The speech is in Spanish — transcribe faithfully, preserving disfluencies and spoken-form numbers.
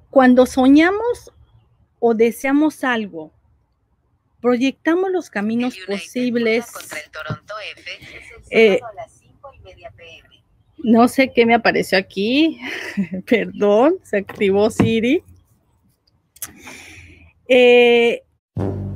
Cuando soñamos o deseamos algo, proyectamos los caminos posibles. Eh, no sé qué me apareció aquí. Perdón, se activó Siri. Eh,